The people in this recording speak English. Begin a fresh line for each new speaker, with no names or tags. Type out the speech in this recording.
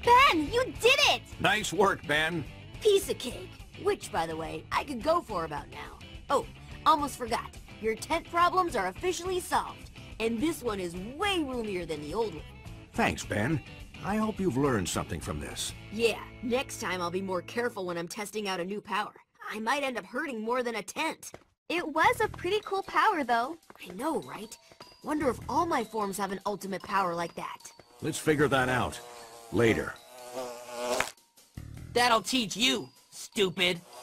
Ben, you did it!
Nice work, Ben.
Piece of cake. Which, by the way, I could go for about now. Oh, almost forgot. Your tent problems are officially solved. And this one is way roomier than the old one.
Thanks, Ben. I hope you've learned something from this.
Yeah, next time I'll be more careful when I'm testing out a new power. I might end up hurting more than a tent.
It was a pretty cool power, though.
I know, right? Wonder if all my forms have an ultimate power like that.
Let's figure that out later.
That'll teach you, stupid.